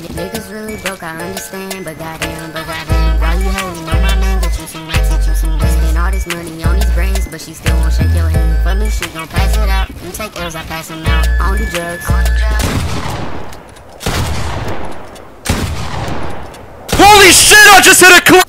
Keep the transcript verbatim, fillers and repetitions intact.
Niggas really broke, I understand, but goddamn, but goddamn, why you hating on my man? Get you some racks, get you some racks. Spend all this money on these brains, but she still won't shake your hand. For me, she gon' pass it out. You take L's, I pass them out. I don't do drugs. Holy shit, I just hit a clip!